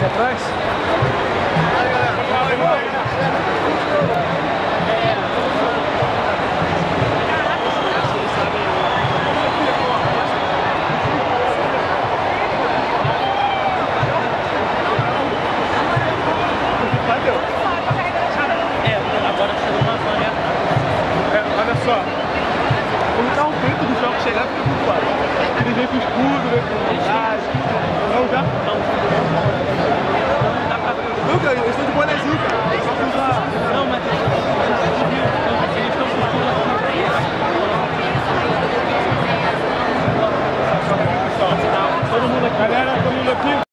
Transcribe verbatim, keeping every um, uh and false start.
aqui atrás. Olha só, quando tá um tempo do jogo chegar, fica muito claro. Ele vem com escudo, vem com verdade. Não, já? Não. Não, cara, eles estão de bonezinho, cara. Só pra usar. Não, mas eles estão com escudo. Todo mundo aqui. Galera, todo mundo aqui.